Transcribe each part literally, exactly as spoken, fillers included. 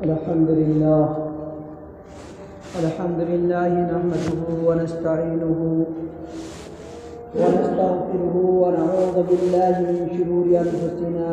الحمد لله الحمد لله نحمده ونستعينه ونستغفره ونعوذ بالله من شرور أنفسنا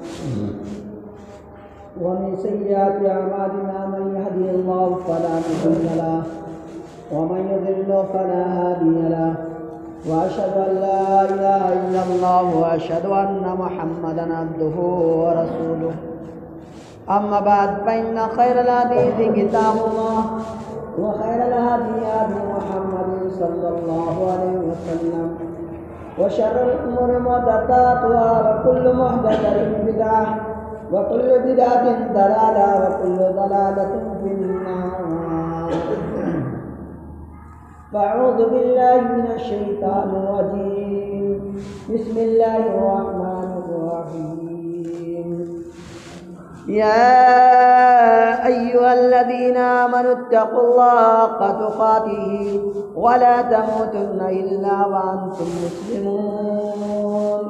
ومن سيئات أعمالنا من يهده الله فلا مضل له ومن يضلل فلا هادي له وأشهد أن لا إله إلا الله وأشهد أن محمدا عبده ورسوله أما بعد فإن خير الحديث كتاب الله وخير الهدي هدي محمد صلى الله عليه وسلم وشر الأمور محدثاتها وكل محدثة بدعة وكل بدعة ضلالة وكل ضلالة في النار. فأعوذ بالله من الشيطان الرجيم. بسم الله الرحمن الرحيم. يا أيها الذين آمنوا اتقوا الله حق تقاته ولا تموتن إلا وأنتم مسلمون.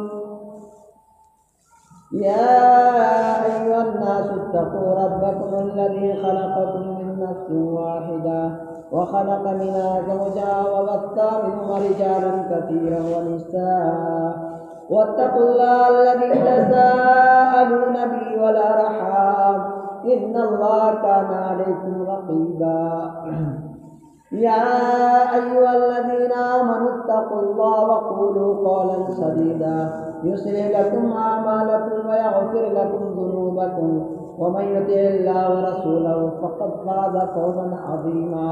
يا أيها الناس اتقوا ربكم الذي خلقكم من نفس واحدة وخلق منها زوجها وبث منهما رجالا كثيرا ونساء واتقوا الله الذي تساءلون به والأرحام إن الله كان عليكم رقيبا. يا أيها الذين آمنوا اتقوا الله وقولوا قولا سديدا يصلح لكم أعمالكم ويغفر لكم ذنوبكم ومن يطع الله ورسوله فقد فاز فوزا عظيما.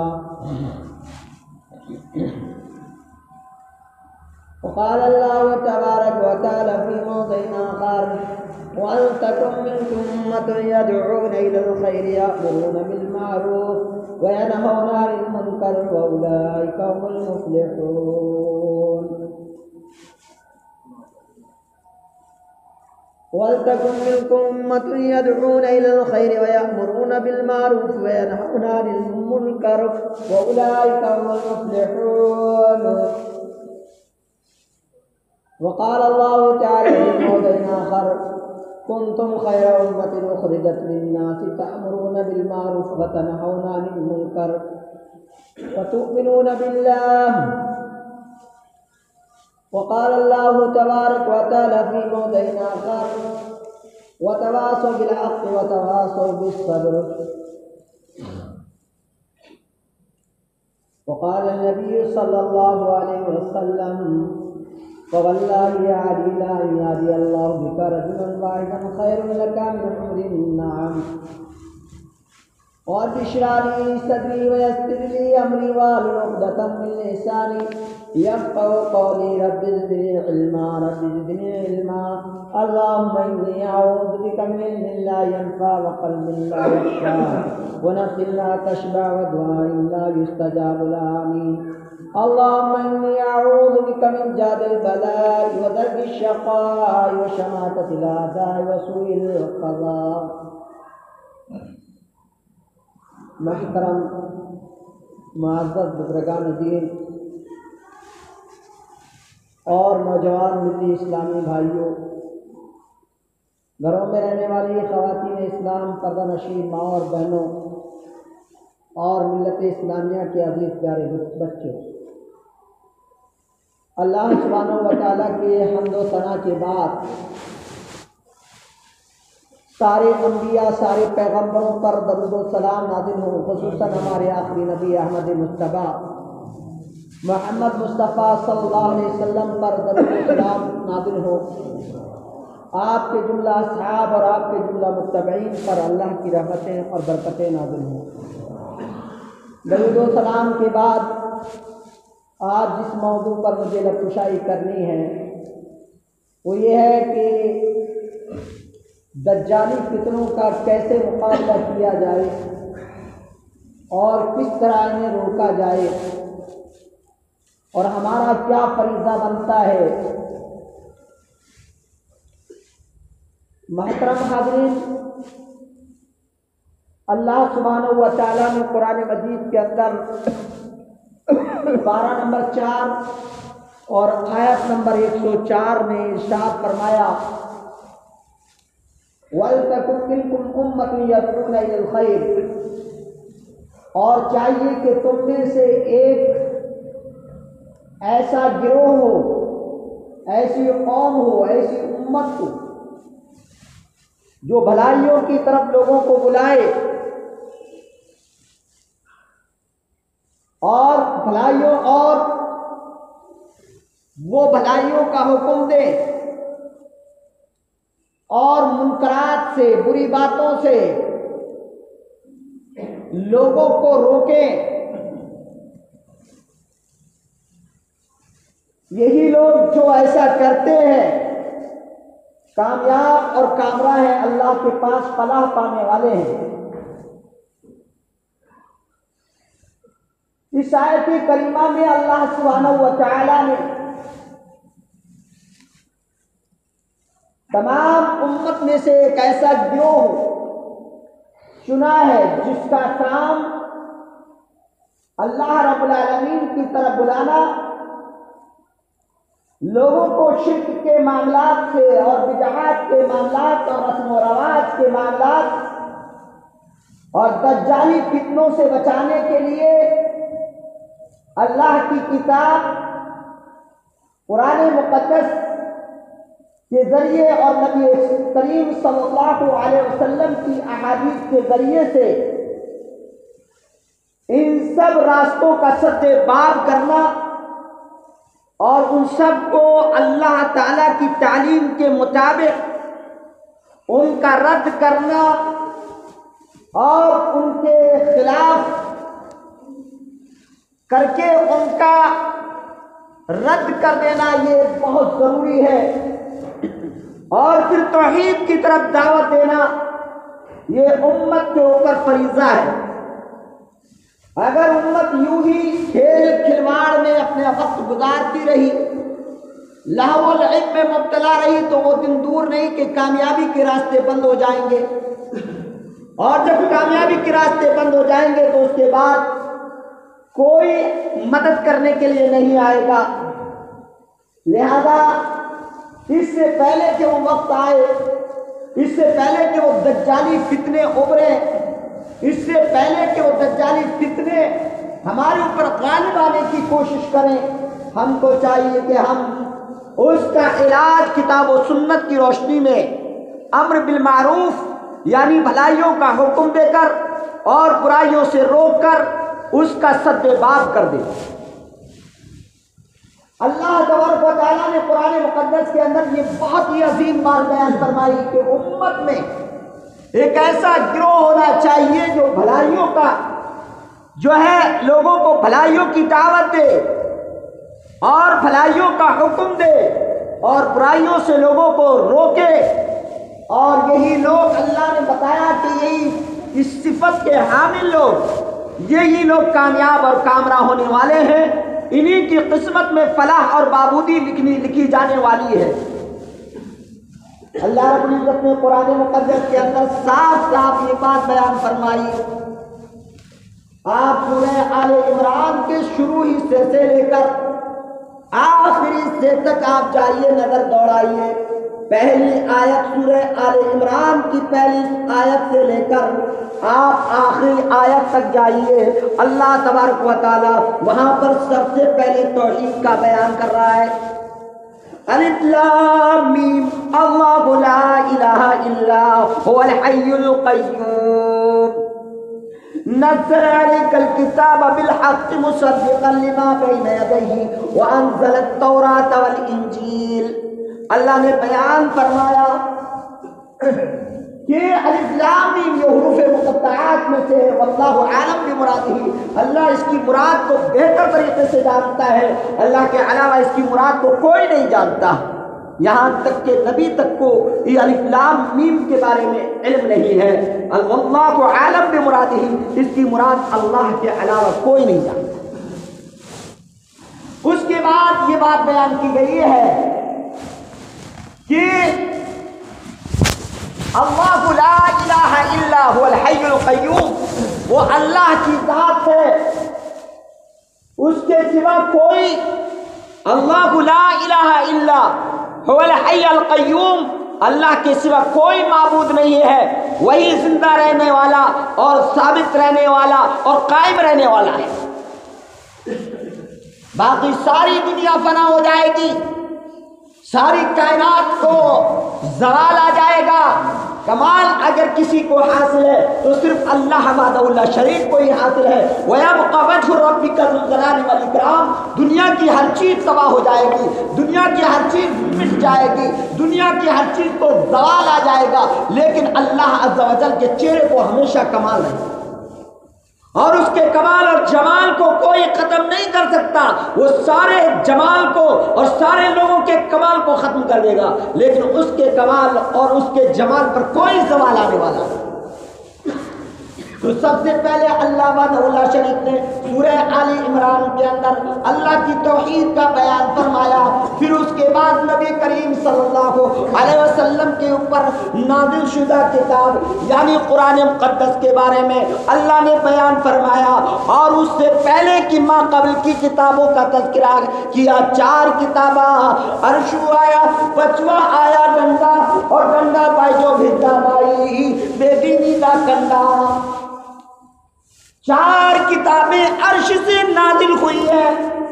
وقال الله تبارك وتعالى في موضع آخر ولتكن منكم أمة يدعون إلى الخير يأمرون بالمعروف وينهون عن المنكر وأولئك هم المفلحون. ولتكن منكم أمة يدعون إلى الخير ويأمرون بالمعروف وينهون عن المنكر وأولئك هم المفلحون. وقال الله تعالى في موضع آخر كنتم خير أمة أخرجت للناس تأمرون بالمعروف وتنهون عن المنكر وتؤمنون بالله. وقال الله تبارك وتعالى في موضع آخر وتواصوا بالحق وتواصوا بالصبر. وقال النبي صلى الله عليه وسلم فوالله يا علي لا ينادي الله بك رجلا واحدا خير لك من حمر النعم. رب اشرح لي صدري ويسر لي امري واحلل عقدة من لساني يفقهوا قولي. رب زدني علما رب زدني علما. اللهم اني اعوذ بك من علم لا ينفع وقلب لا يخشى ونفس لا تشبع ودعاء لا يستجاب لها. آمين. اللهم إني أعوذ بك من جهد البلاء ودرك الشقاء وشماتة الأعداء وسوء القضاء. محترم معزز بزرگان دین اور نوجوان ملی اسلامی بھائیوں، گھروں میں رہنے والی خواتین اسلام، پردہ نشین ماں اور بہنوں اور ملت اسلامیہ کے عزیز پیارے بچوں، اللہ سبحانہ و تعالیٰ کے حمد و ثنا کے بعد سارے انبیاء، سارے پیغمبروں پر درود و سلام نازل ہو، خصوصاً ہمارے آخری نبی احمد مصطفیٰ محمد مصطفیٰ صلی اللہ علیہ وسلم پر درود و سلام نازل ہو، آپ کے جملہ اصحاب اور آپ کے جملہ متبعین پر اللہ کی رحمتیں اور برکتیں نازل ہوں۔ درود و سلام کے بعد آج جس موضوع پر مجھے لطفشائی کرنی ہے وہ یہ ہے کہ دجالی فتنوں کا کیسے مقابلہ کیا جائے اور کس طرح انہیں روکا جائے اور ہمارا کیا فریضہ بنتا ہے۔ محترم حاضرین، اللہ سبحانہ و تعالیٰ نے قرآن مجید کے اندر بارہ نمبر چار اور آیت نمبر ایک سو چار میں ارشاد فرمایا وَلْتَكُن مِّنكُمْ أُمَّةٌ يَدْعُونَ إِلَى الْخَيْرِ، اور چاہیے کہ تم میں سے ایک ایسا گروہ ہو، ایسی قوم ہو، ایسی امت ہو جو بھلائیوں کی طرف لوگوں کو بلائے اور بھلائیوں اور وہ بھلائیوں کا حکم دے اور منکرات سے، بری باتوں سے لوگوں کو روکے۔ یہی لوگ جو ایسا کرتے ہیں کامیاب اور کامرا ہیں، اللہ کے پاس فلاح پانے والے ہیں۔ اس آیت کریمہ میں اللہ سبحانہ و تعالی نے تمام امت میں سے ایک ایسا گروہ چنا ہے جس کا کام اللہ رب العالمین کی طرف بلانا، لوگوں کو شرک کے معاملات سے اور بدعات کے معاملات اور رسم و رواج کے معاملات اور دجالی فتنوں سے بچانے کے لیے اللہ کی کتاب قرآن مقدس کے ذریعے اور نبی کریم صلی اللہ علیہ وسلم کی احادیث کے ذریعے سے ان سب راستوں کا سد باب کرنا اور ان سب کو اللہ تعالی کی تعلیم کے مطابق ان کا رد کرنا اور ان کے خلاف کر کے ان کا رد کر دینا، یہ بہت ضروری ہے۔ اور پھر توحید کی طرف دعوت دینا یہ امت کے اوپر فریضہ ہے۔ اگر امت یوں ہی کھیل کھلواڑ میں اپنے وقت گزارتی رہی، لہو و لعب میں مبتلا رہی، تو وہ دن دور نہیں کہ کامیابی کے راستے بند ہو جائیں گے، اور جب کامیابی کے راستے بند ہو جائیں گے تو اس کے بعد کوئی مدد کرنے کے لیے نہیں آئے گا۔ لہذا اس سے پہلے کہ وہ وقت آئے، اس سے پہلے کہ وہ دجالی فتنے ابھرے، اس سے پہلے کہ وہ دجالی فتنے ہمارے اوپر غالب آنے کی کوشش کریں، ہم کو چاہیے کہ ہم اس کا علاج کتاب و سنت کی روشنی میں امر بالمعروف یعنی بھلائیوں کا حکم دے کر اور برائیوں سے روک کر اس کا سد باب کر دیں۔ اللہ تبارک و تعالیٰ نے قرآن مقدس کے اندر یہ بہت ہی عظیم بات بیان فرمائی کہ امت میں ایک ایسا گروہ ہونا چاہیے جو بھلائیوں کا جو ہے لوگوں کو بھلائیوں کی دعوت دے اور بھلائیوں کا حکم دے اور برائیوں سے لوگوں کو روکے۔ اور یہی لوگ اللہ نے بتایا کہ یہی اس صفت کے حامل لوگ، یہی لوگ کامیاب اور کامرا ہونے والے ہیں، انہی کی قسمت میں فلاح اور بابودی لکھنی لکھی جانے والی ہے۔ اللہ رب العزت نے قرآن مقدس کے اندر صاف صاف یہ بات بیان فرمائی۔ آپ سورہ آل عمران کے شروع حصے سے لے کر آخری حصے تک آپ جائیے، نظر دوڑائیے۔ پہلی آیت سورہ آل عمران کی پہلی آیت سے لے کر آپ آخری آیت تک جائیے، اللہ تبارک و تعالی وہاں پر سب سے پہلے توحید کا بیان کر رہا ہے۔ الف لام میم، اللہ لا الہ الا هو الحی القیوم، نزل علیک الکتاب بالحق مصدقا لما بین یدیہ وانزل التوراۃ والانجیل۔ اللہ نے بیان فرمایا کہ الف لام میم یہ حروف مقطعات میں سے ہے، واللہ عالم بمرادہ، اللہ اس کی مراد کو بہتر طریقے سے جانتا ہے، اللہ کے علاوہ اس کی مراد کو کوئی نہیں جانتا، یہاں تک کہ نبی تک کو یہ الف لام میم کے بارے میں علم نہیں ہے۔ واللہ عالم بمرادہ، اس کی مراد اللہ کے علاوہ کوئی نہیں جانتا۔ اس کے بعد یہ بات بیان کی گئی ہے کہ اللہ لا الہ الا هو الحی القیوم، وہ اللہ کی ذات ہے، اس کے سوا کوئی اللہ لا الہ الا هو الحی القیوم، اللہ کے سوا کوئی معبود نہیں ہے، وہی زندہ رہنے والا اور ثابت رہنے والا اور قائم رہنے والا ہے۔ باقی ساری دنیا فنا ہو جائے گی، ساری کائنات کو زوال آ جائے گا، کمال اگر کسی کو حاصل ہے تو صرف اللہ وحدہ لا شریک کو ہی حاصل ہے۔ وَيَبْقَى وَجْهُ رَبِّكَ ذُو الْجَلَالِ وَالْإِكْرَامِ، دنیا کی ہر چیز تباہ ہو جائے گی، دنیا کی ہر چیز مٹ جائے گی، دنیا کی ہر چیز کو زوال آ جائے گا، لیکن اللہ عز و جل کے چہرے کو ہمیشہ کمال ہے، اور اس کے کمال اور جمال کو کوئی ختم نہیں کر سکتا۔ وہ سارے جمال کو اور سارے لوگوں کے کمال کو ختم کر دے گا، لیکن اس کے کمال اور اس کے جمال پر کوئی زوال آنے والا نہیں۔ تو سب سے پہلے اللہ وحدہ لا شریک نے سورہ آل عمران کے اندر اللہ کی توحید کا بیان فرمایا، پھر اس کے بعد نبی کریم صلی اللہ علیہ وسلم کے اوپر نازل شدہ کتاب یعنی قرآن مقدس کے بارے میں اللہ نے بیان فرمایا، اور اس سے پہلے کی ماں قبل کی کتابوں کا تذکرہ کیا۔ چار کتاباں، عرش آیا، پچوا آیا ڈنڈا، اور ڈنڈا پائی جو بھیجا بائی بے دینی دا کنڈا۔ چار کتابیں عرش سے نازل ہوئی ہے،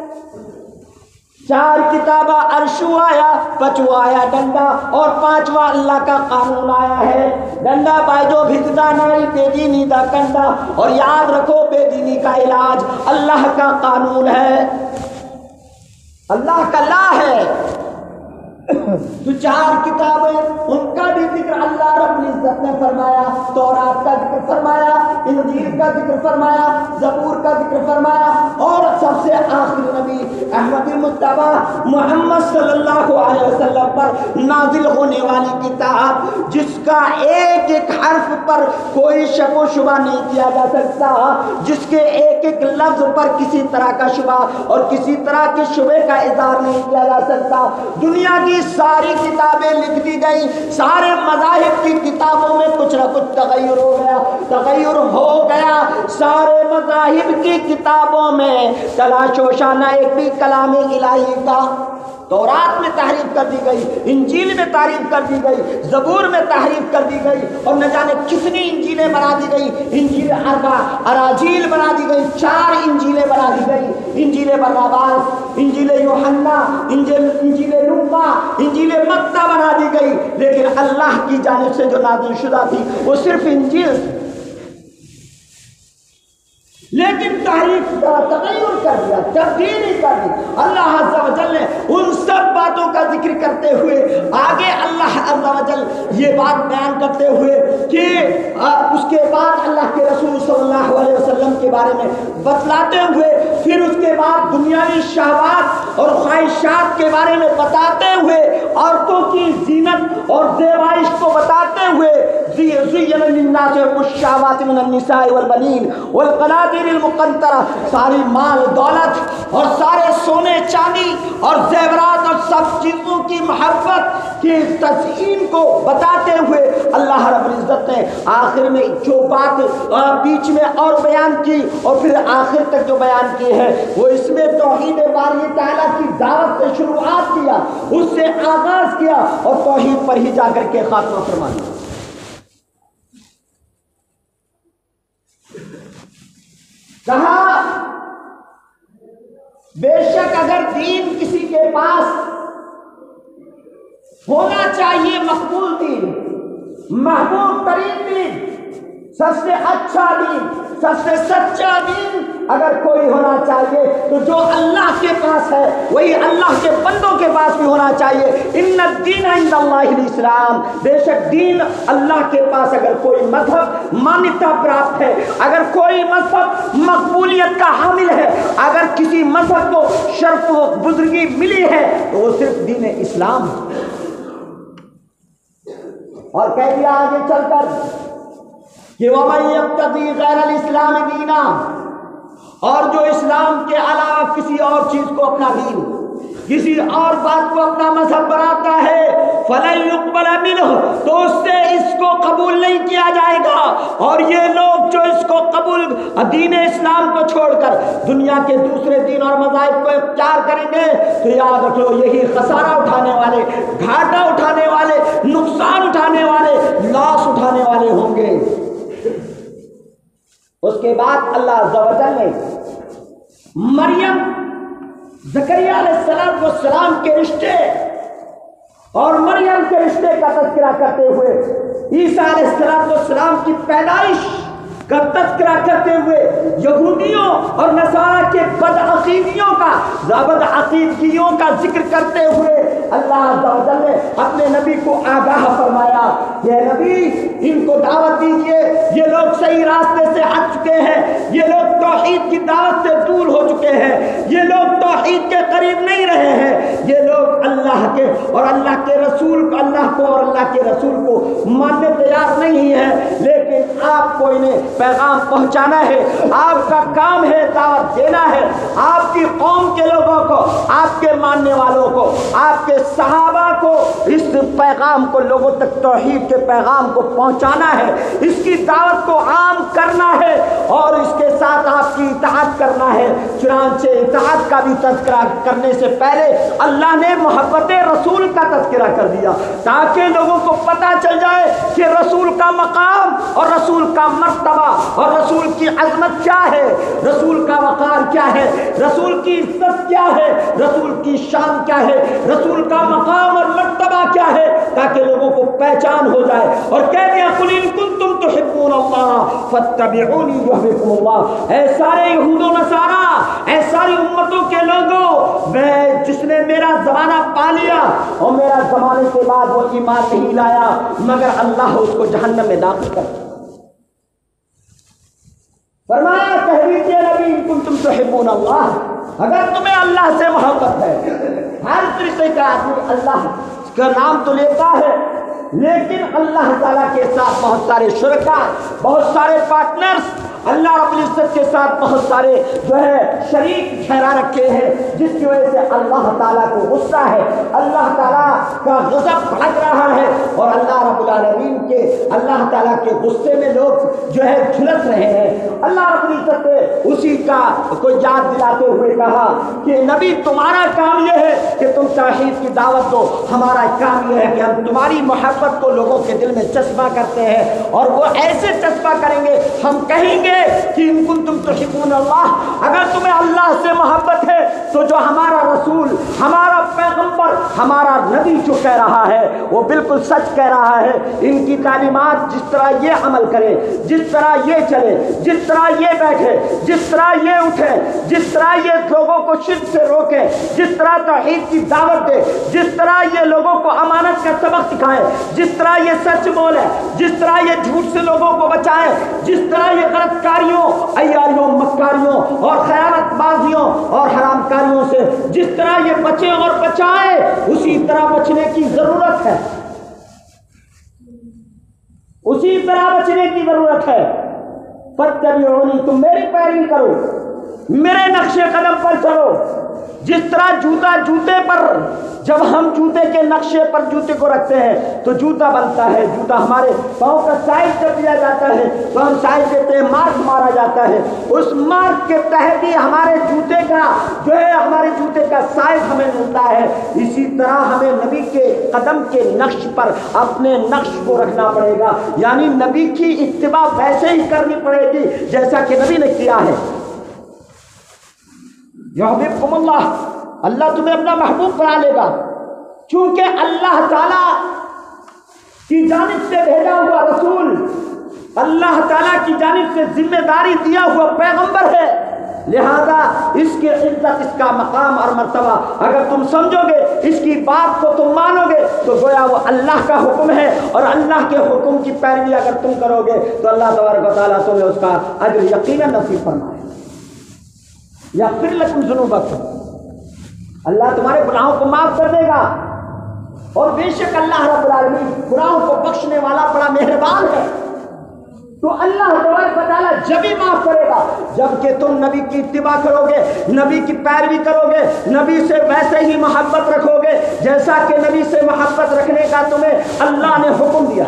چار کتابہ عرش آیا، پچوا آیا ڈنڈا، اور پانچواں اللہ کا قانون آیا ہے، ڈنڈا پائے جو بھجدا نائی بے دینی دا کنڈا۔ اور یاد رکھو بے دینی کا علاج اللہ کا قانون ہے، اللہ کا لا ہے۔ تو چار کتابیں، ان کا بھی ذکر اللہ رب العزت نے فرمایا، تورات کا ذکر فرمایا، انجیل کا ذکر فرمایا، زبور کا ذکر فرمایا، اور سب سے آخری نبی احمد مصطفیٰ محمد صلی اللہ علیہ وسلم پر نازل ہونے والی کتاب جس کا ایک ایک حرف پر کوئی شک و شبہ نہیں کیا جا سکتا، جس کے ایک ایک لفظ پر کسی طرح کا شبہ اور کسی طرح کے شبہ کا اظہار نہیں کیا جا سکتا۔ دنیا کی ساری کتابیں لکھ دی گئی، سارے مذاہب کی کتابوں میں کچھ نہ کچھ تغیر ہو گیا تغیر ہو گیا سارے مذاہب کی کتابوں میں تلاش و شانہ ایک بھی کلام الہی کا۔ تورات میں تحریف کر دی گئی، انجیل میں تعریف کر دی گئی، زبور میں تحریف کر دی گئی، اور نہ جانے کتنی انجیلیں بنا دی گئی، انجیل اربع اراجیل بنا دی گئی، چار انجیلیں بنا دی گئی، انجیل برداباس، انجیل یوحنا، انجیل انجیل لوقا، انجیل متی بنا دی گئی، لیکن اللہ کی جانب سے جو نازل شدہ تھی وہ صرف انجیل تھی، لیکن تحریف کا تغیر کر دیا، تبدیلی کر دی۔ اللہ عز و جل نے ان سب باتوں کا ذکر کرتے ہوئے آگے اللہ عز و جل یہ بات بیان کرتے ہوئے کہ اس کے بعد اللہ کے رسول صلی اللہ علیہ وسلم کے بارے میں بتلاتے ہوئے، پھر اس کے بعد دنیاوی شہوات اور خواہشات کے بارے میں بتاتے ہوئے، عورتوں کی زینت اور زیبائش کو بتاتے ہوئے، زین للناس الشہوات من النساء والبنین والقناطیر المقنطرہ، ساری مال دولت اور سارے سونے چاندی اور زیورات اور سب چیزوں کی محبت کی تزئین کو بتاتے ہوئے اللہ رب العزت نے آخر میں جو بات بیچ میں اور بیان کی اور پھر آخر تک جو بیان کی ہے وہ اس میں توحید باری تعالیٰ کی دعوت سے شروعات کیا، اس سے آغاز کیا اور توحید پر ہی جا کر کے خاتمہ فرما دیا۔ کہا بے شک اگر دین کسی کے پاس ہونا چاہیے مقبول دین، محبوب ترین دین، سب سے اچھا دین، سب سے سچا دین اگر کوئی ہونا چاہیے تو جو اللہ کے پاس ہے وہی اللہ کے بندوں کے پاس بھی ہونا چاہیے۔ ان الدین عند اللہ الاسلام، بے شک دین اللہ کے پاس اگر کوئی مذہب مانیتا پراپت ہے، اگر کوئی مذہب مقبولیت کا حامل ہے، اگر کسی مذہب کو شرف و بزرگی ملی ہے تو وہ صرف دین اسلام ہے۔ اور کہہ دیا آگے چل کر کہ وَمَن يَبْتَغِي غَيْرَ الْإِسْلَامِ دِينًا، اور جو اسلام کے علاوہ کسی اور چیز کو اپنا دین، کسی اور بات کو اپنا مذہب بناتا ہے، فلن يقبل منه، تو اس سے اس کو قبول نہیں کیا جائے گا۔ اور یہ لوگ جو اس کو قبول دین اسلام کو چھوڑ کر دنیا کے دوسرے دین اور مذاہب کو اختیار کریں گے تو یاد رکھ لو یہی خسارہ اٹھانے والے، گھاٹا اٹھانے والے، نقصان اٹھانے والے، لاس اٹھانے والے ہوں گے۔ اس کے بعد اللہ عز و جل نے مریم زکریا علیہ السلام کے رشتے اور مریم کے رشتے کا تذکرہ کرتے ہوئے عیسیٰ علیہ السلام کی پیدائش کا تذکرہ کرتے ہوئے یہودیوں اور نصارہ کے بدعقیدیوں کا بدعقیدگیوں کا ذکر کرتے ہوئے اللہ عز و جل نے اپنے نبی کو آگاہ فرمایا، یہ نبی ان کو دعوت دیجئے، یہ لوگ صحیح راستے سے ہٹ چکے ہیں، یہ لوگ توحید کی دعوت سے دور ہو چکے ہیں، یہ لوگ توحید کے قریب نہیں رہے ہیں، یہ لوگ اللہ کے اور اللہ کے رسول کو اللہ کو اور اللہ کے رسول کو ماننے تیار نہیں ہیں، لیکن آپ کو انہیں پیغام پہنچانا ہے، آپ کا کام ہے دعوت دینا ہے، آپ کی قوم کے لوگوں کو، آپ کے ماننے والوں کو، آپ کے صحابہ کو اس پیغام کو لوگوں تک توحید کے پیغام کو پہنچانا ہے، اس کی دعوت کو عام کرنا ہے اور اس کے ساتھ آپ کی اطاعت کرنا ہے۔ چنانچہ اطاعت کا بھی تذکرہ کرنے سے پہلے اللہ نے محبت رسول کا تذکرہ کر دیا تاکہ لوگوں کو پتہ چل جائے کہ رسول کا مقام اور رسول کا مرتبہ اور رسول کی عظمت کیا ہے، رسول کا وقار کیا ہے، رسول کی عزت کیا ہے، رسول کی شان کیا ہے، رسول کا مقام اور مرتبہ کیا ہے، تاکہ لوگوں کو پہچان ہو جائے اور کہہ دیا قل ان کنتم تحبون اللہ فاتبعونی یحببکم اللہ۔ اے سارے یہود و نصارہ، اے ساری امتوں کے لوگوں، میں جس نے میرا زمانہ پا لیا اور میرا زمانے کے بعد وہ ایمان نہیں لایا مگر اللہ اس کو جہنم میں داخل کر دیا۔ فرمایا کہہ دیجیے نبی ان کنتم تحبون اللہ، اگر تمہیں اللہ سے محبت ہے۔ ہر طریقے کا آدمی اللہ کا نام تو لیتا ہے لیکن اللہ تعالیٰ کے ساتھ بہت سارے شرکا، بہت سارے پارٹنرز، اللہ رب العزت کے ساتھ بہت سارے جو ہے شریک ٹھہرا رکھے ہیں، جس کی وجہ سے اللہ تعالیٰ کو غصہ ہے، اللہ تعالیٰ کا غضب بھڑک رہا ہے اور اللہ رب العالمین کے اللہ تعالیٰ کے غصے میں لوگ جو ہے جھلس رہے ہیں۔ اللہ رب العزت نے اسی کا کوئی یاد دلاتے ہوئے کہا کہ نبی تمہارا کام یہ ہے کہ تم توحید کی دعوت دو، ہمارا کام یہ ہے کہ ہم تمہاری محبت کو لوگوں کے دل میں چسپاں کرتے ہیں اور وہ ایسے چسپاں کریں گے، ہم کہیں گے کہ ان کنتم تحبون اللہ، اگر تمہیں اللہ سے محبت ہے تو جو ہمارا رسول، ہمارا پیغمبر، ہمارا نبی جو کہہ رہا ہے وہ بالکل سچ کہہ رہا ہے۔ ان کی تعلیمات جس طرح یہ عمل کرے، جس طرح یہ چلے، جس طرح یہ بیٹھے، جس طرح یہ اٹھے، جس طرح یہ لوگوں کو شرک سے روکے، جس طرح توحید کی دعوت دے، جس طرح یہ لوگوں کو امانت کا سبق سکھائے، جس طرح یہ سچ بولے، جس طرح یہ جھوٹ سے لوگوں کو بچائے، جس طرح یہ غلط کاریوں، عیاریوں، مکاریوں اور خیانت بازیوں اور حرام کاریوں سے جس طرح یہ بچے اور بچائے، اسی طرح بچنے کی ضرورت ہے، اسی طرح بچنے کی ضرورت ہے۔ فاتبعونی، تم میری پیروی کرو، میرے نقش قدم پر چلو۔ جس طرح جوتا جوتے پر، جب ہم جوتے کے نقشے پر جوتے کو رکھتے ہیں تو جوتا بنتا ہے، جوتا ہمارے پاؤں کا سائز جب دیا جاتا ہے تو ہم سائز دیتے ہیں، مارک مارا جاتا ہے، اس مارک کے تحت ہی ہمارے جوتے کا جو ہے ہمارے جوتے کا سائز ہمیں ملتا ہے۔ اسی طرح ہمیں نبی کے قدم کے نقش پر اپنے نقش کو رکھنا پڑے گا، یعنی نبی کی اتباع ویسے ہی کرنی پڑے گی جیسا کہ نبی نے کیا ہے۔ یحببکم اللہ، اللہ تمہیں اپنا محبوب بنا لے گا، چونکہ اللہ تعالیٰ کی جانب سے بھیجا ہوا رسول، اللہ تعالیٰ کی جانب سے ذمہ داری دیا ہوا پیغمبر ہے، لہذا اس کی عزت، اس کا مقام اور مرتبہ اگر تم سمجھو گے، اس کی بات کو تم مانو گے تو گویا وہ اللہ کا حکم ہے اور اللہ کے حکم کی پیروی اگر تم کرو گے تو اللہ تبارک و تعالیٰ تمہیں اس کا اجر یقیناً نصیب فرمائے۔ یغفر لکم ذنوبکم، اللہ تمہارے گناہوں کو معاف کر دے گا، اور بے شک اللہ رب العالمین گناہوں کو بخشنے والا بڑا مہربان ہے۔ تو اللہ تبارک و تعالیٰ جب ہی معاف کرے گا جب کہ تم نبی کی اتباع کرو گے، نبی کی پیروی کرو گے، نبی سے ویسے ہی محبت رکھو گے جیسا کہ نبی سے محبت رکھنے کا تمہیں اللہ نے حکم دیا۔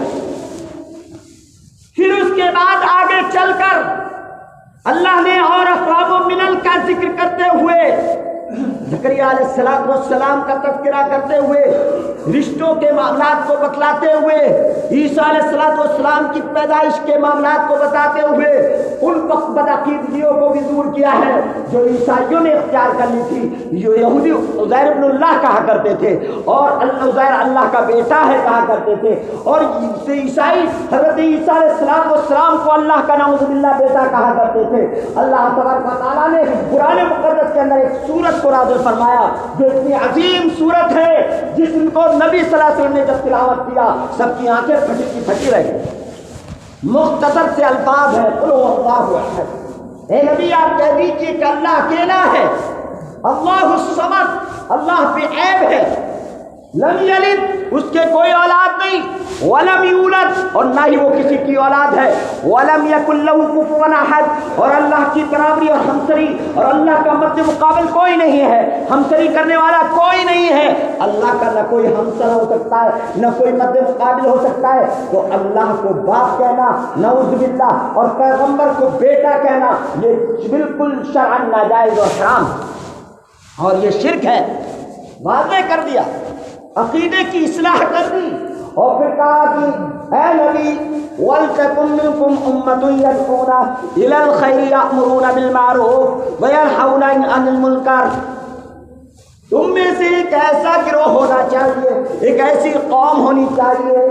پھر اس کے بعد آگے چل کر اللہ نے اور اقوام و ملل کا ذکر کرتے ہوئے، زکریا علیہ السلام کا تذکرہ کرتے ہوئے، رشتوں کے معاملات کو بتلاتے ہوئے، عیسیٰ علیہ السلام کی پیدائش کے معاملات کو بتاتے ہوئے ان بدعقیدگیوں کو بھی دور کیا ہے جو عیسائیوں نے اختیار کر لی تھی، جو یہودی عزیر ابن اللہ کہا کرتے تھے اور عزیر اللہ کا بیٹا ہے کہا کرتے تھے، اور عیسائی حضرت عیسیٰ علیہ السلام کو اللہ کا نعوذ باللہ بیٹا کہا کرتے تھے۔ اللہ تبارک و تعالیٰ نے قرآن مقدس کے اندر ایک سورت کو نازل فرمایا جو اتنی عظیم سورت ہے جس کو نبی صلی اللہ علیہ وسلم نے جب تلاوت کیا سب کی آنکھیں پھٹی کی پھٹی رہ گئی۔ مختصر سے الفاظ ہے، قل هو اللہ احد، اے نبی آپ کہہ دیجیے کہ اللہ اکیلا ہے، اللہ الصمد، اللہ بے عیب ہے، لم یلد، اس کے کوئی اولاد نہیں، ولم یولد، اور نہ ہی وہ کسی کی اولاد ہے، ولم یکن لہ کفوا احد، اور اللہ کی برابری اور ہمسری اور اللہ کا مد مقابل کوئی نہیں ہے، ہمسری کرنے والا کوئی نہیں ہے۔ اللہ کا نہ کوئی ہمسر ہو سکتا ہے نہ کوئی مد مقابل ہو سکتا ہے، تو اللہ کو باپ کہنا نعوذ باللہ اور پیغمبر کو بیٹا کہنا یہ بالکل شرعاً ناجائز اور حرام اور یہ شرک ہے۔ واضح کر دیا، عقیدے کی اصلاح کر دی، اور پھر کہا کہ اے نبی وَلْتَكُن مِّنكُمْ أُمَّةٌ يَدْعُونَ إِلَى الْخَيْرِ يَأْمُرُونَ بِالْمَعْرُوفِ وَيَنْهَوْنَ عَنِ الْمُنكَرِ، تم میں سے ایک ایسا گروہ ہونا چاہیے، ایک ایسی قوم ہونی چاہیے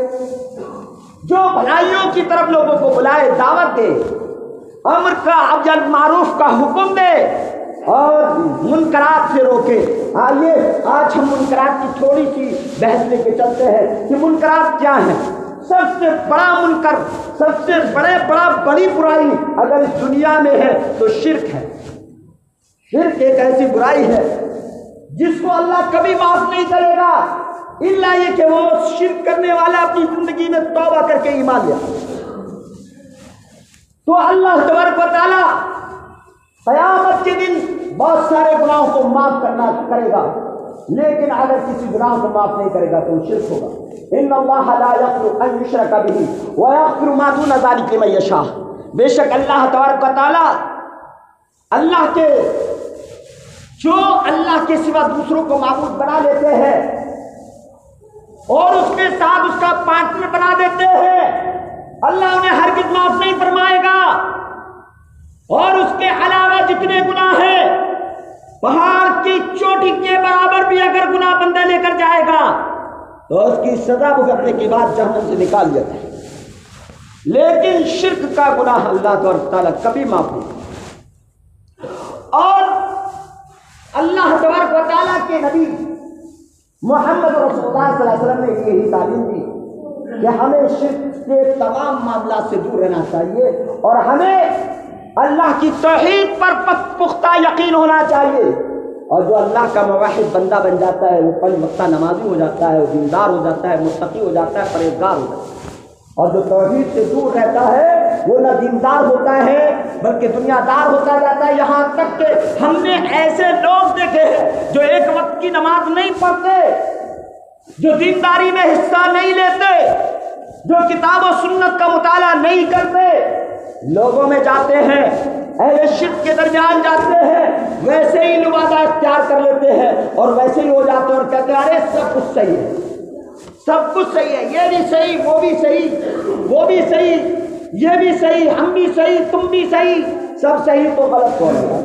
جو بھلائیوں کی طرف لوگوں کو بلائے، دعوت دے، امر کا ابجد معروف کا حکم دے اور منکرات سے روکے۔ آئیے آج ہم منکرات کی تھوڑی سی بحث لے کے چلتے ہیں کہ منکرات کیا ہیں۔ سب سے بڑا منکر، سب سے بڑے بڑا بڑی برائی اگر اس دنیا میں ہے تو شرک ہے۔ شرک ایک ایسی برائی ہے جس کو اللہ کبھی معاف نہیں کرے گا الا یہ کہ وہ شرک کرنے والا اپنی زندگی میں توبہ کر کے ایمان لے۔ تو اللہ تبارک و تعالیٰ قیامت کے دن بہت سارے گناہوں کو معاف کرنا کرے گا، لیکن اگر کسی گناہ کو معاف نہیں کرے گا تو وہ شرک ہوگا۔ ان اللہ لا یغفر ان یشرک بہ ویغفر ما دون ذلک لمن یشاء، بے شک اللہ تبارک و تعالیٰ اللہ کے جو اللہ کے سوا دوسروں کو معبود بنا لیتے ہیں اور اس کے ساتھ اس کا پارٹنر بنا دیتے ہیں، اللہ انہیں ہرگز معاف نہیں فرمائے گا۔ اور اس کے علاوہ جتنے گناہ ہیں، پہاڑ کی چوٹی کے برابر بھی اگر گناہ بندہ لے کر جائے گا تو اس کی سزا بھگتنے کے بعد جہنم سے نکال دیا جائے، لیکن شرک کا گناہ اللہ تعالیٰ کبھی معاف نہیں۔ اور اللہ تبارک و تعالیٰ کے نبی محمد رسول اللہ صلی اللہ علیہ وسلم نے یہی تعلیم دی کہ ہمیں شرک کے تمام معاملات سے دور رہنا چاہیے اور ہمیں اللہ کی توحید پر پختہ یقین ہونا چاہیے، اور جو اللہ کا موحد بندہ بن جاتا ہے وہ پنج وقتہ نمازی ہو جاتا ہے، وہ دیندار ہو جاتا ہے، متقی ہو جاتا ہے، پرہیزگار ہو جاتا ہے، اور جو توحید سے دور رہتا ہے وہ نہ دیندار ہوتا ہے بلکہ دنیا دار ہوتا جاتا ہے۔ یہاں تک کہ ہم نے ایسے لوگ دیکھے ہیں جو ایک وقت کی نماز نہیں پڑھتے، جو دینداری میں حصہ نہیں لیتے، جو کتاب و سنت کا مطالعہ نہیں کرتے، لوگوں میں جاتے ہیں، اہل شرک کے درمیان جاتے ہیں، ویسے ہی لبادہ اختیار کر لیتے ہیں اور ویسے ہی ہو جاتے ہیں اور کہتے ہیں ارے سب کچھ صحیح ہے، سب کچھ صحیح ہے، یہ بھی صحیح، وہ بھی صحیح، وہ بھی صحیح، یہ بھی صحیح، ہم بھی صحیح، تم بھی صحیح، سب صحیح تو غلط کون ہے؟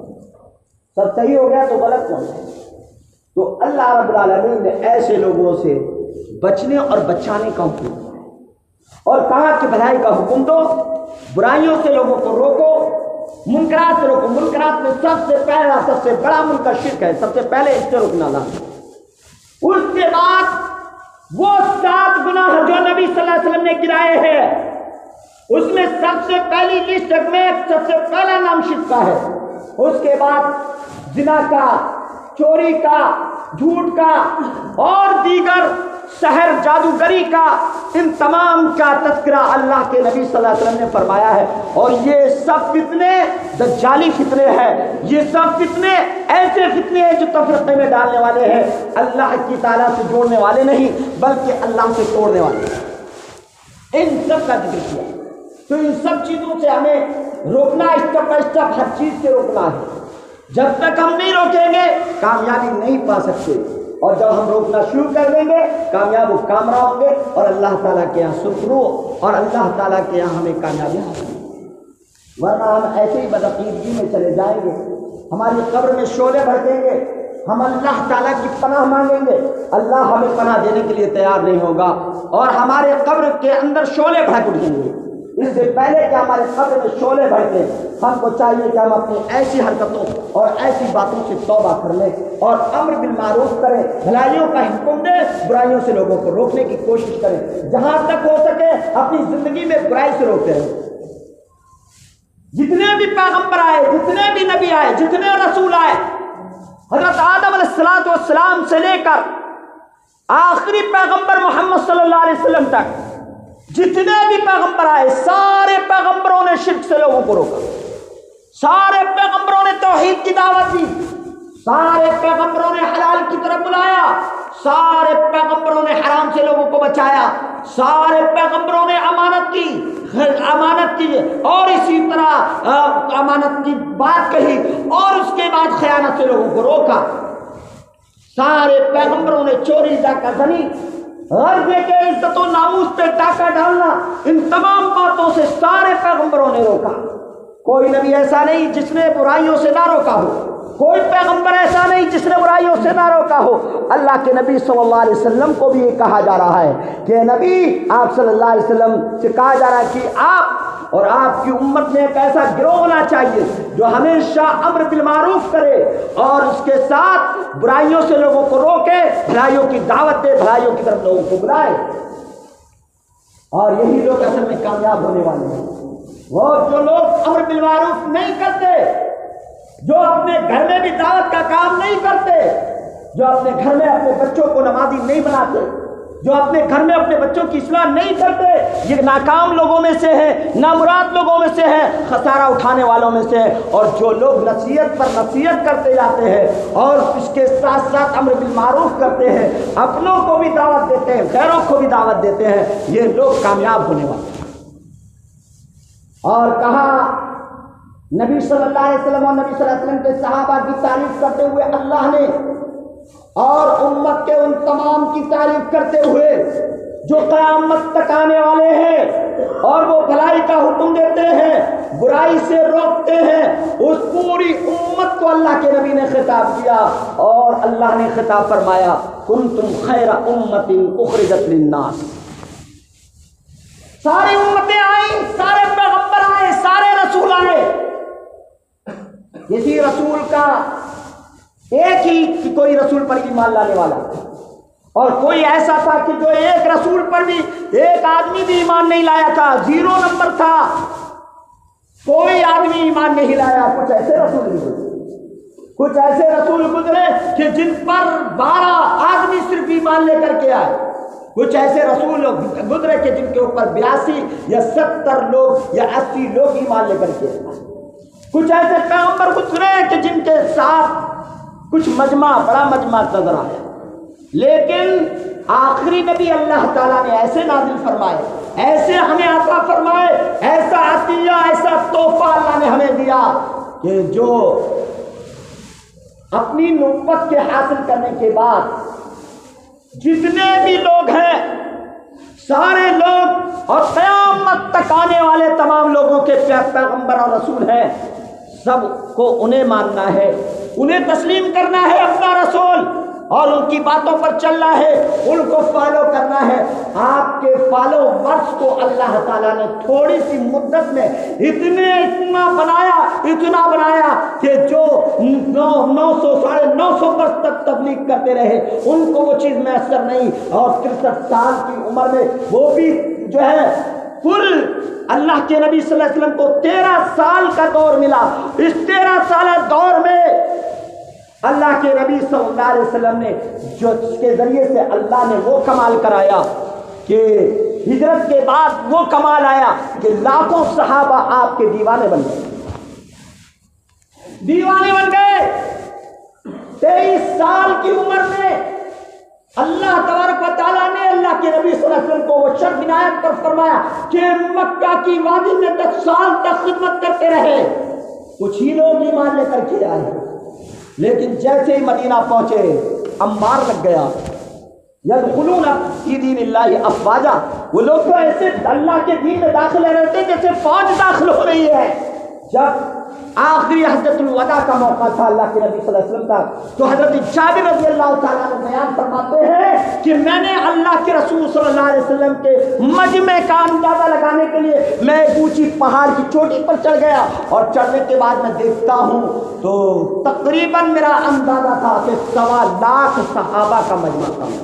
سب صحیح ہو گیا تو غلط کون ہے؟ تو اللہ رب العالمین نے ایسے لوگوں سے بچنے اور بچانے کا حکم دیا اور کہا کہ بھلائی کا حکم دو، برائیوں سے لوگوں کو روکو، منکرات سے روکو۔ منکرات میں سب سے پہلا سب سے بڑا منکر شرک ہے، سب سے پہلے اس سے روکنا لازم۔ اس کے بعد وہ سات گناہ جو نبی صلی اللہ علیہ وسلم نے گرائے ہیں اس میں سب سے پہلی لسٹ میں سب سے پہلا نام شرک کا ہے، اس کے بعد زنا کا، چوری کا، جھوٹ کا اور دیگر سحر، جادوگری کا، ان تمام کا تذکرہ اللہ کے نبی صلی اللہ علیہ وسلم نے فرمایا ہے۔ اور یہ سب فتنے دجالی فتنے ہیں، یہ سب فتنے ایسے فتنے ہیں جو تفرقے میں ڈالنے والے ہیں، اللہ کی تعالیٰ سے جوڑنے والے نہیں بلکہ اللہ سے توڑنے والے ہیں۔ ان سب کا ذکر کیا، تو ان سب چیزوں سے ہمیں روکنا، اسٹیپ بائی اسٹیپ ہر چیز سے روکنا ہے۔ جب تک ہم نہیں روکیں گے کامیابی نہیں پا سکتے، اور جب ہم روکنا شروع کر دیں گے کامیاب و کامرا ہوں گے، اور اللہ تعالیٰ کے یہاں سرخرو اور اللہ تعالیٰ کے یہاں ہمیں کامیابی حاصل ہوگی۔ ورنہ ہم ایسے ہی بدعقیدگی میں چلے جائیں گے، ہماری قبر میں شعلے بھڑکیں گے، ہم اللہ تعالیٰ کی پناہ مانگیں گے، اللہ ہمیں پناہ دینے کے لیے تیار نہیں ہوگا، اور ہمارے قبر کے اندر شعلے بھڑک اٹھیں گے۔ اس سے پہلے کہ ہمارے قبر میں شعلے بھڑکیں، ہم کو چاہیے کہ ہم اپنی ایسی حرکتوں اور ایسی باتوں سے توبہ کر لیں اور امر بالمعروف کریں، بھلائیوں کا حکم دیں، برائیوں سے لوگوں کو روکنے کی کوشش کریں، جہاں تک ہو سکے اپنی زندگی میں برائی سے روکتے رہیں۔ جتنے بھی پیغمبر آئے، جتنے بھی نبی آئے، جتنے رسول آئے، حضرت آدم علیہ السلام سے لے کر آخری پیغمبر محمد صلی اللہ علیہ وسلم تک جتنے بھی پیغمبر آئے، سارے پیغمبروں نے شرک سے لوگوں کو روکا، سارے پیغمبروں نے توحید کی دعوت دی، سارے پیغمبروں نے حلال کی طرف بلایا، سارے پیغمبروں نے حرام سے لوگوں کو بچایا، سارے پیغمبروں نے امانت کی امانت کی اور اسی طرح امانت کی بات کہی، اور اس کے بعد خیانت سے لوگوں کو روکا۔ سارے پیغمبروں نے چوری، ڈاکہ زنی، غرضے کے عزت و ناموس پہ ڈاکہ ڈالنا، ان تمام باتوں سے سارے پیغمبروں نے روکا۔ کوئی نبی ایسا نہیں جس نے برائیوں سے نہ روکا ہو، کوئی پیغمبر ایسا نہیں جس نے برائیوں سے نہ روکا ہو۔ اللہ کے نبی صلی اللہ علیہ وسلم کو بھی یہ کہا جا رہا ہے کہ نبی آپ صلی اللہ علیہ وسلم سے کہا جا رہا ہے کہ آپ اور آپ کی امت میں ایک ایسا گروہ ہونا چاہیے جو ہمیشہ امر بالمعروف کرے اور اس کے ساتھ برائیوں سے لوگوں کو روکے، بھلائیوں کی دعوت دے، بھلائیوں کی طرف لوگوں کو بلائے، اور یہی لوگ اصل میں کامیاب ہونے والے ہیں۔ وہ جو لوگ امر بالمعروف نہیں کرتے، جو اپنے گھر میں بھی دعوت کا کام نہیں کرتے، جو اپنے گھر میں اپنے بچوں کو نمازی نہیں بناتے، جو اپنے گھر میں اپنے بچوں کی اصلاح نہیں کرتے، یہ ناکام لوگوں میں سے ہیں، نامراد لوگوں میں سے ہیں، خسارہ اٹھانے والوں میں سے ہیں۔ اور جو لوگ نصیحت پر نصیحت کرتے جاتے ہیں اور اس کے ساتھ ساتھ امر بالمعروف کرتے ہیں، اپنوں کو بھی دعوت دیتے ہیں، غیروں کو بھی دعوت دیتے ہیں، یہ لوگ کامیاب ہونے والے ہیں۔ اور کہا نبی صلی اللہ علیہ وسلم اور نبی صلی اللہ علیہ وسلم کے صحابہ کی تعریف کرتے ہوئے اللہ نے، اور امت کے ان تمام کی تعریف کرتے ہوئے جو قیامت تک آنے والے ہیں، اور وہ بھلائی کا حکم دیتے ہیں، برائی سے روکتے ہیں، اس پوری امت کو اللہ کے نبی نے خطاب کیا، اور اللہ نے خطاب فرمایا کنتم خیر امت اخرجت للناس۔ ساری امتیں آئیں، سارے پیغمبر آئے، سارے رسول آئے، کسی رسول کا ایک ہی کہ کوئی رسول پر ایمان لانے والا، اور کوئی ایسا تھا کہ جو ایک رسول پر بھی ایک آدمی بھی ایمان نہیں لایا تھا، زیرو نمبر تھا، کوئی آدمی ایمان نہیں لایا۔ کچھ ایسے رسول گزرے کچھ ایسے رسول گزرے کہ جن پر بارہ آدمی صرف ایمان لے کر کے آئے، کچھ ایسے رسول گزرے کہ جن کے اوپر بیاسی یا ستر لوگ یا اسی لوگ ایمان لے کر کے آئے، کچھ ایسے پیغمبر گزرے کہ جن کے ساتھ کچھ مجمع، بڑا مجمع نظر آیا، لیکن آخری نبی اللہ تعالیٰ نے ایسے نازل فرمائے، ایسے ہمیں عطا فرمائے، ایسا عطیہ، ایسا تحفہ اللہ نے ہمیں دیا کہ جو اپنی نبوت کے حاصل کرنے کے بعد جتنے بھی لوگ ہیں، سارے لوگ اور قیامت تک آنے والے تمام لوگوں کے پیغمبر اور رسول ہیں، سب کو انہیں ماننا ہے، انہیں تسلیم کرنا ہے اپنا رسول، اور ان کی باتوں پر چلنا ہے، ان کو فالو کرنا ہے۔ آپ کے فالو ورس کو اللہ تعالیٰ نے تھوڑی سی مدت میں اتنے اتنا بنایا اتنا بنایا کہ جو نو نو سو ساڑھے نو سو برس تک تبلیغ کرتے رہے ان کو وہ چیز میسر نہیں، اور ترسٹھ سال کی عمر میں وہ بھی جو ہے کل اللہ کے نبی صلی اللہ علیہ وسلم کو تیرہ سال کا دور ملا۔ اس تیرہ سالہ دور میں اللہ کے نبی صلی اللہ علیہ وسلم نے جو اس کے ذریعے سے اللہ نے وہ کمال کرایا کہ ہجرت کے بعد وہ کمال آیا کہ لاکھوں صحابہ آپ کے دیوانے بن گئے، دیوانے بن گئے۔ تیئیس سال کی عمر میں اللہ تبارک و تعالیٰ نے اللہ کے نبی صلی اللہ علیہ وسلم کو وہ شرط عنایت پر فرمایا کہ مکہ کی وادی میں دس سال تک خدمت کرتے رہے، کچھ ہی لوگ ایمان لے کر کے آئے، لیکن جیسے ہی مدینہ پہنچے انبار لگ گیا، یدخلون فی دین اللہ افواجا، وہ لوگ تو ایسے اللہ کے دین میں داخل رہتے جیسے فوج داخل ہو رہی ہے۔ جب آخری حجۃ الوداع کا موقع تھا اللہ کے نبی صلی اللہ علیہ وسلم کا، تو حضرت جابر رضی اللہ تعالیٰ عنہ بیان فرماتے ہیں کہ میں نے اللہ کے رسول صلی اللہ علیہ وسلم کے مجمع کا اندازہ لگانے کے لیے میں ایک اونچی پہاڑ کی چوٹی پر چڑھ گیا، اور چڑھنے کے بعد میں دیکھتا ہوں تو تقریباً میرا اندازہ تھا کہ سوا لاکھ صحابہ کا مجمع تھا۔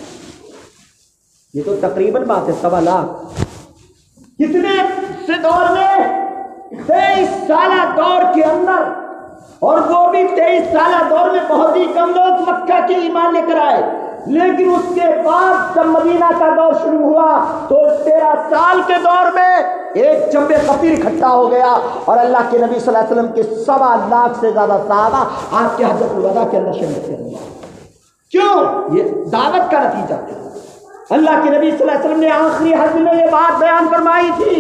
یہ تو تقریباً بات ہے، سوا لاکھ کتنے سے دور میں، تیئیس سالہ دور کے اندر، اور وہ بھی تیئیس سالہ دور میں بہت ہی کم لوگ مکہ کے ایمان لے کر آئے، لیکن اس کے بعد جب مدینہ کا دور شروع ہوا تو تیرہ سال کے دور میں ایک جنب کثیر اکٹھا ہو گیا، اور اللہ کے نبی صلی اللہ علیہ وسلم کے سوا لاکھ سے زیادہ صحابہ آپ کے حجۃ الوداع کے اندر شریک تھے۔ کیوں؟ یہ دعوت کا نتیجہ تھا۔ اللہ کے نبی صلی اللہ علیہ وسلم نے آخری حج میں یہ بات بیان فرمائی تھی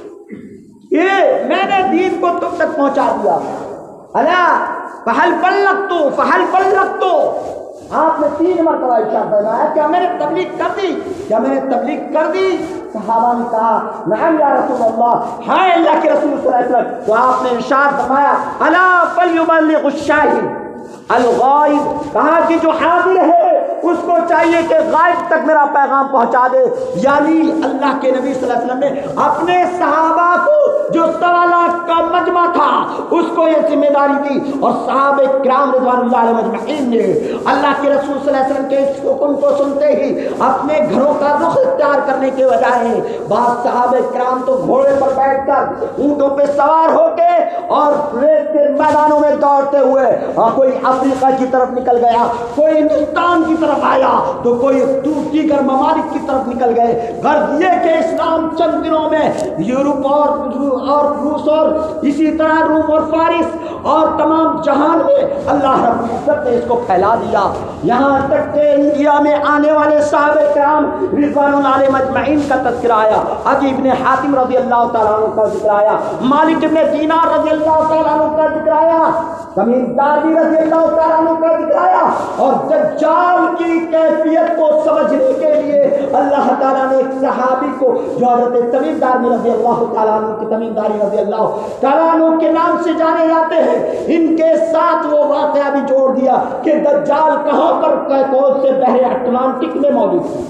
کہ میں نے دین کو تم تک پہنچا دیا، الا فہل بلغت فہل بلغت، آپ نے تین مرتبہ ارشاد فرمایا کیا میں نے تبلیغ کر دی، کیا میں نے تبلیغ کر دی؟ صحابہ نے کہا نعم یا رسول اللہ، ہاں اللہ کے رسول صلی اللہ علیہ وسلم۔ تو آپ نے ارشاد فرمایا الا فلیبلغ الشاہد الغائب، کہا کہ جو حاضر ہے اس کو چاہیے کہ غائب تک میرا پیغام پہنچا دے۔ یعنی اللہ کے نبی صلی اللہ علیہ وسلم نے اپنے صحابہ کو جو سوا لاکھ کا مجمع تھا اس کو یہ ذمہ داری دی، اور صحابہ کرام رضوان اللہ علیہ مجمعین نے اللہ کے رسول صلی اللہ علیہ وسلم کے اس حکم کو سنتے ہی اپنے گھروں کا رخ اختیار کرنے کے بجائے بعض صحابہ کرام تو گھوڑے پر بیٹھ کر اونٹوں پہ سوار ہو کے اور ریت کے میدانوں میں دوڑتے ہوئے، کوئی افریقہ کی طرف نکل گیا، کوئی ہندوستان کی طرف آیا، تو کوئی دیگر ممالک کی طرف نکل گئے۔ غرض یہ کہ اسلام چند دنوں میں یورپ اور اور روس اور اسی طرح روم اور فارس اور تمام جہان میں اللہ رب العزت نے اس کو پھیلا دیا، یہاں تک کہ انڈیا میں آنے والے صحابہ کرام رضوان اللہ علیہ مجمعین کا تذکرہ آیا، عدی ابن حاتم رضی اللہ تعالیٰ عنہ کا ذکر آیا، مالک ابن دینار رضی اللہ تعالیٰ عنہ کا ذکر آیا، تمیم داری رضی اللہ تعالیٰ عنہ کا ذکر آیا، اور دجال کی کیفیت کو سمجھنے کے لیے اللہ تعالیٰ نے ایک صحابی کو جو حضرت تمیم داری رضی اللہ تعالیٰ عنہ کے تمیم داری رضی اللہ تعالیٰ عنہ کے نام سے جانے جاتے ہیں، ان کے ساتھ وہ واقعہ بھی جوڑ دیا کہ دجال کہاں پر کون سے بحر اٹلانٹک میں موجود ہے،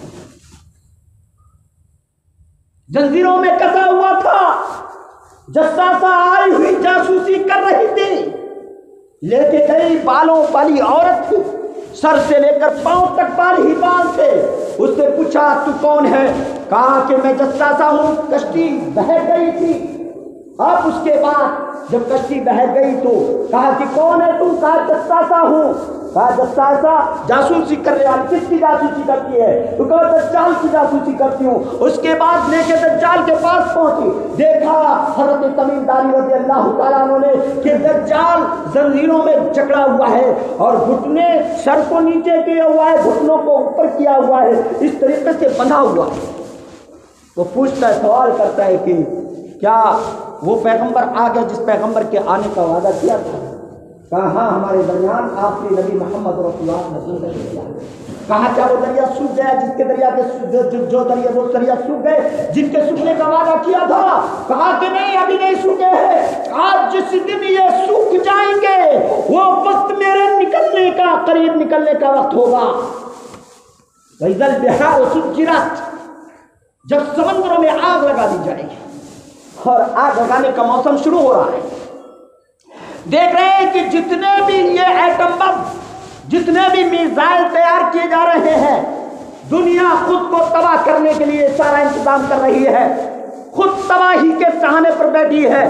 جزیروں میں کسا ہوا تھا، جساسہ آئی ہوئی جاسوسی کر رہی تھی، لے کے گئی بالوں والی عورت کو، سر سے لے کر پاؤں تک بال ہی بال تھے، اس سے پوچھا تو کون ہے؟ کہا کہ میں جساسہ ہوں، کشتی بہہ گئی تھی۔ اب اس کے بعد جب کشتی بہہ گئی تو کہا کہ کون ہے تم؟ کہا جساسہ ہوں۔ کہا جساسہ جاسوسی کر رہے ہیں، کس کی جاسوسی کرتی ہے؟ تو کہا دجال کی جاسوسی کرتی ہوں۔ اس کے بعد لے کے دجال کے پاس پہنچی، دیکھا حضرت تمیم داری رضی اللہ تعالیٰ عنہ نے کہ دجال زنجیروں میں جکڑا ہوا ہے اور گھٹنے سر کو نیچے کیا ہوا ہے، گھٹنوں کو اوپر کیا ہوا ہے، اس طریقے سے بندھا ہوا ہے۔ وہ پوچھتا ہے، سوال کرتا ہے کہ کیا وہ پیغمبر آ گیا جس پیغمبر کے آنے کا وعدہ کیا تھا؟ کہا ہاں، ہمارے درمیان آخری نبی محمد رسول اللہ نے کیا۔ کہا کیا وہ دریا سوکھ گیا جس کے دریا کے جو دریا وہ دریا سوکھ گئے جن کے سوکھنے کا وعدہ کیا تھا؟ کہا کہ نہیں، ابھی نہیں سوکھے ہیں، آج جس دن یہ سوکھ جائیں گے وہ وقت میرے نکلنے کا قریب نکلنے کا وقت ہوگا۔ وَإِذَا الْبِحَارُ سُجِّرَتْ، جب سمندروں میں آگ لگا دی جائے گی، اور آگ لگانے کا موسم شروع ہو رہا ہے۔ دیکھ رہے ہیں کہ جتنے بھی یہ ایٹم بم، جتنے بھی میزائل تیار کیے جا رہے ہیں، دنیا خود کو تباہ کرنے کے لیے سارا انتظام کر رہی ہے، خود تباہی کے سہانے پر بیٹھی ہے۔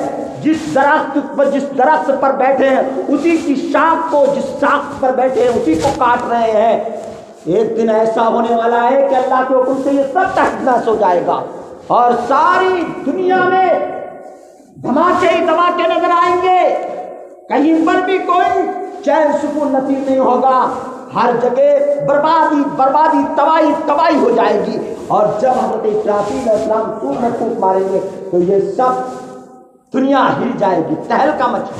جس درخت پر جس درخت پر بیٹھے ہیں اسی کی شاخ کو جس شاخ پر بیٹھے ہیں اسی کو کاٹ رہے ہیں. ایک دن ایسا ہونے والا ہے کہ اللہ کے حکم سے یہ سب تحس نحس ہو جائے گا اور ساری دنیا میں دھماکے ہی دھماکے نظر آئیں گے. کہیں پر بھی کوئی چین سکون نصیب نہیں ہوگا. ہر جگہ بربادی بربادی تباہی تباہی ہو جائے گی. اور جب حضرت اسرافیل علیہ السلام سور میں پھونک ماریں گے تو یہ سب دنیا ہل جائے گی, تہلکہ مچ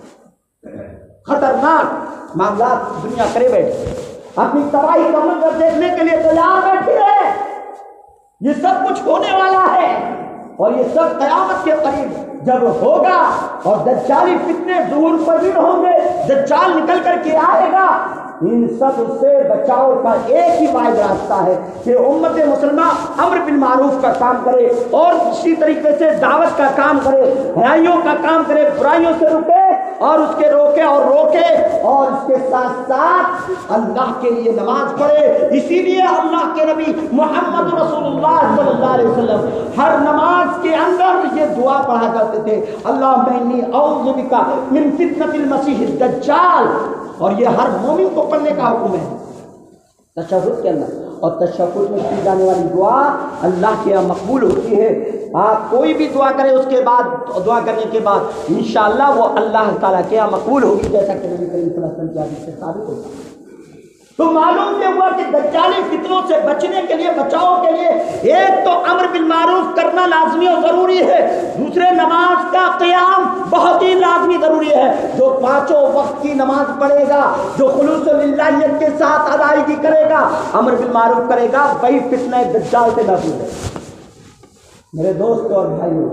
خطرناک معاملات دنیا کرے بیٹھے, اپنی تباہی کا منظر دیکھنے کے لیے تیار بیٹھی ہے. یہ سب کچھ ہونے والا ہے اور یہ سب قیامت کے قریب جب ہوگا اور دجالی فتنے ظہور پذیر ہوں گے, دجال نکل کر کے آئے گا, ان سب سے بچاؤ کا ایک ہی واحد راستہ ہے کہ امت مسلمہ امر بالمعروف کا کام کرے اور اسی طریقے سے دعوت کا کام کرے, بھلائیوں کا کام کرے, برائیوں سے رکے اور اس کے روکے اور روکے اور اس کے ساتھ ساتھ اللہ کے لیے نماز پڑھے. اسی لیے اللہ کے نبی محمد رسول اللہ صلی اللہ علیہ وسلم ہر نماز کے اندر یہ دعا پڑھا کرتے تھے, اللہم انی اعوذ بک من فتنۃ المسیح الدجال. اور یہ ہر مومن کو پڑھنے کا حکم ہے تشہد کے اندر, اور تشہد میں کی جانے والی دعا اللہ کے یہاں مقبول ہوتی ہے. آپ کوئی بھی دعا کرے اس کے بعد دعا کرنے کے بعد انشاءاللہ وہ اللہ تعالیٰ کے یہاں مقبول ہوگی, جیسا کہ نبی کریم صلی اللہ علیہ وسلم کی حدیث سے ثابت ہوتا. تو معلوم یہ ہوا کہ دجالی فتنوں سے بچنے کے لیے, بچاؤ کے لیے ایک تو امر بالمعروف کرنا لازمی اور ضروری ہے, دوسرے نماز کا قیام بہت ہی لازمی ضروری ہے. جو پانچوں وقت کی نماز پڑھے گا, جو خلوص للہیت کے ساتھ ادائیگی کرے گا, امر بالمعروف کرے گا, وہی فتنہ دجال سے محفوظ ہے. میرے دوست اور بھائیوں,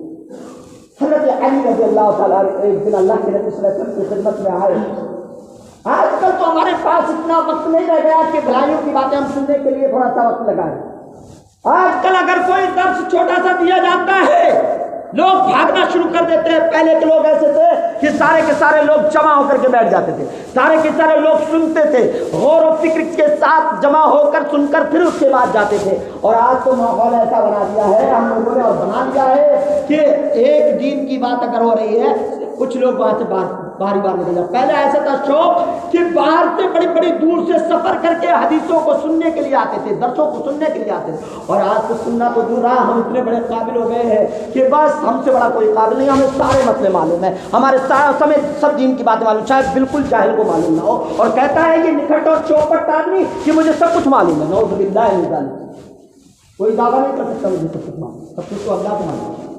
حضرت علی رضی اللہ تعالیٰ ایک دن اللہ کے نبی صلی اللہ علیہ وسلم کی خدمت میں آئے. آج کل تو ہمارے پاس اتنا وقت نہیں رہ گیا کہ بھلائیوں کی باتیں ہم سننے کے لیے تھوڑا سا وقت لگائیں. آج کل اگر کوئی درس چھوٹا سا دیا جاتا ہے لوگ بھاگنا شروع کر دیتے ہیں. پہلے کے لوگ ایسے تھے کہ سارے کے سارے لوگ جمع ہو کر کے بیٹھ جاتے تھے, سارے کے سارے لوگ سنتے تھے, غور و فکر کے ساتھ جمع ہو کر سن کر پھر اس کے بعد جاتے تھے. اور آج تو ماحول ایسا بنا دیا ہے ہم لوگوں نے, اور بنا دیا ہے کہ ایک دین کی بات اگر ہو رہی ہے کچھ لوگ وہاں سے باہر باہر باہر نکل جائے. پہلے ایسا تھا شوق کہ باہر سے بڑی بڑی دور سے سفر کر کے حدیثوں کو سننے کے لیے آتے تھے, درسوں کو سننے کے لیے آتے تھے. اور آج تو سننا تو دور رہا, ہم اتنے بڑے قابل ہو گئے ہیں کہ بس ہم سے بڑا کوئی قابل نہیں, ہمیں سارے مسئلے معلوم ہیں, ہمارے سمیت سب دین کی باتیں معلوم, چاہے بالکل جاہل کو معلوم نہ ہو, اور کہتا ہے یہ نکھٹ اور چوپٹ آدمی کہ مجھے سب کچھ معلوم ہے. نعوذ باللہ من ذالک, کوئی دعویٰ نہیں کر سکتا مجھے سب کچھ معلوم, سب کچھ تو اللہ کو معلوم ہے.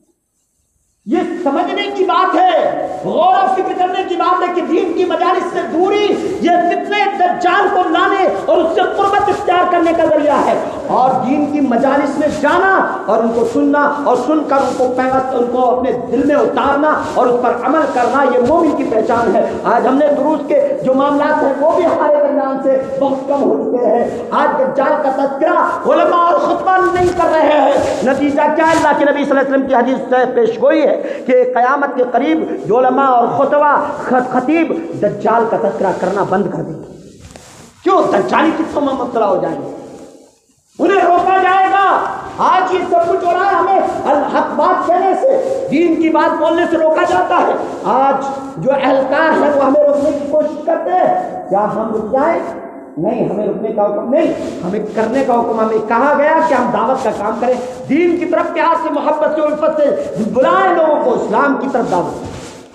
یہ سمجھنے کی بات ہے, غور و فکر کرنے کی بات ہے کہ دین کی مجالس سے دوری یہ فتنہ دجال کو لانے اور اس سے قربت اختیار کرنے کا ذریعہ ہے. اور دین کی مجالس میں جانا اور ان کو سننا اور سن کر ان کو پیغام ان کو اپنے دل میں اتارنا اور اس پر عمل کرنا, یہ مومن کی پہچان ہے. آج ہم نے دروس کے جو معاملات ہیں وہ بھی ہمارے درمیان سے بہت کم ہو چکے ہیں. آج دجال کا تذکرہ علماء اور خطبہ نہیں کر رہے ہیں. نتیجہ کیا ہے؟ اللہ کے نبی صلی اللہ علیہ وسلم کی حدیث سے پیش گوئی ہے کہ قیامت کے قریب جو علماء اور خطبہ خطیب دجال کا تذکرہ کرنا بند کر دیں. کیوں؟ دجالی فتنوں میں مبتلا ہو جائیں گے, انہیں روکا جائے گا. آج یہ سب کچھ ہو رہا ہے, ہمیں الحق بات کہنے سے, دین کی بات بولنے سے روکا جاتا ہے. آج جو اہلکار ہے وہ ہمیں روکنے کی کوشش کرتے ہیں. کیا ہم رک جائیں؟ نہیں, ہمیں رکنے کا حکم نہیں, ہمیں کرنے کا حکم. ہمیں کہا گیا کہ ہم دعوت کا کام کریں, دین کی طرف پیار سے, محبت سے, الفت سے بلائیں لوگوں کو اسلام کی طرف دعوت.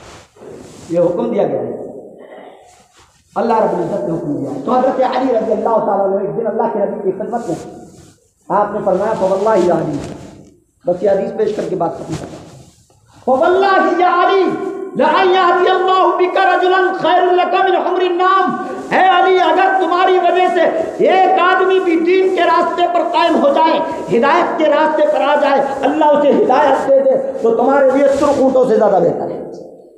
یہ حکم دیا گیا ہے, اللہ رب العزت نے حکم دیا ہے. تو حضرت علی رضی اللہ تعالیٰ عنہ ایک دن اللہ کے نبی کی خدمت میں آپ نے فرمایا فواللہ یا علی, بس یہ حدیث پیش کر کے بات ختم کرتا ہوں. فواللہ یا علی لَأَنْ يَهْدِيَ اللَّهُ بِكَ رَجُلًا خَيْرٌ لَكَ مِنْ حُمْرِ النَّعَمِ. اے علی, اگر تمہاری وجہ سے ایک آدمی بھی دین کے راستے پر قائم ہو جائے, ہدایت کے راستے پر آ جائے, اللہ اسے ہدایت دے دے, تو تمہارے لیے سرخ اونٹوں سے زیادہ بہتر ہے.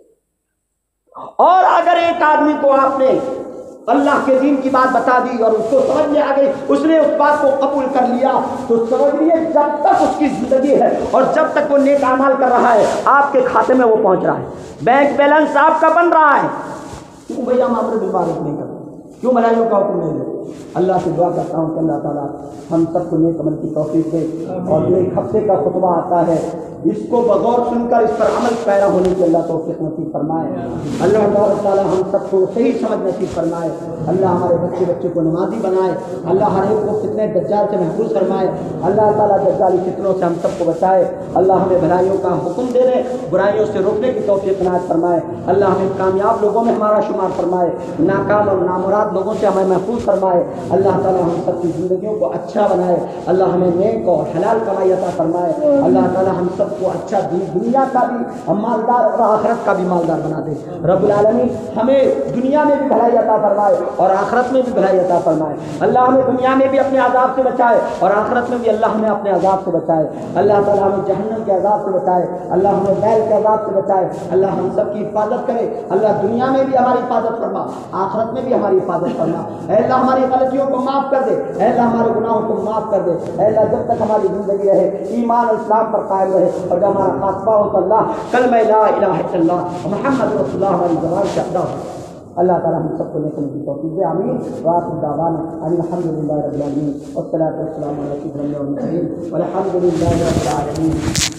اور اگر ایک آدمی کو آپ نے اللہ کے دین کی بات بتا دی اور اس کو سمجھ میں آ گئی, اس نے اس بات کو قبول کر لیا, تو سمجھ لیے جب تک اس کی زندگی ہے اور جب تک وہ نیک اعمال کر رہا ہے آپ کے کھاتے میں وہ پہنچ رہا ہے, بینک بیلنس آپ کا بن رہا ہے. کیوں بھیا ہم امر بالمعروف نہیں کرتے, کیوں بھلائیوں کا حکم نہیں دیتے, اللہ سے دعا کرتا ہوں کہ اللہ تعالیٰ ہم سب کو نیک عمل کی توفیق دے، اور جو ایک ہفتے کا خطبہ آتا ہے اس کو بغور سن کر اس پر عمل پیرا ہونے کی اللہ توفیق نصیب فرمائے۔ اللہ تعالیٰ ہم سب کو صحیح سمجھ نصیب فرمائے۔ اللہ ہمارے بچے بچے کو نمازی بنائے، اللہ ہر ایک کو فتنہ دجال سے محفوظ فرمائے، اللہ تعالیٰ دجالی فتنوں سے ہم سب کو بچائے، اللہ ہمیں بھلائیوں کا حکم دے دے، برائیوں سے روکنے کی توفیق عنایت فرمائے، اللہ ہمیں کامیاب لوگوں میں ہمارا شمار فرمائے، ناکام اور نامراد لوگوں سے ہمیں محفوظ فرمائے، اللہ تعالیٰ ہم سب کی زندگیوں کو اچھا بنائے، اللہ ہمیں نیک اور حلال کمائی عطا فرمائے، اللہ تعالیٰ ہم سب کو اچھا دنیا کا بھی مالدار اور آخرت کا بھی مالدار بنا دے۔ رب العالمین ہمیں دنیا میں بھی بھلائی عطا فرمائے اور آخرت میں بھی بھلائی عطا فرمائے، اللہ ہمیں دنیا میں بھی اپنے عذاب سے بچائے اور آخرت میں بھی اللہ ہمیں اپنے عذاب سے بچائے، اللہ تعالیٰ ہمیں جہنم کے عذاب سے بچائے، اللہ ہمیں بیل کے عذاب سے بچائے، اللہ ہم سب کی حفاظت کرے، اللہ دنیا میں بھی ہماری حفاظت فرما، آخرت میں بھی ہماری حفاظت فرما، اے اللہ ہماری غلطیوں کو معاف کر دے، اے اللہ ہمارے گناہوں کو معاف کر دے، اے اللہ جب تک ہماری زندگی رہے ایمان اور اسلام پر قائم رہے، اور جب ہمارا خاتمہ ہو تو اللہ کلمہ لا الہ الا اللہ محمد رسول اللہ ہماری زبان سے ادا ہو۔ اللہ تعالیٰ ہم سب کو نیکی کی توفیق دے، آمین۔ وآخر دعوانا ان الحمد للہ رب العالمین والصلاۃ والسلام علی سیدنا محمد والحمد للہ رب العالمین۔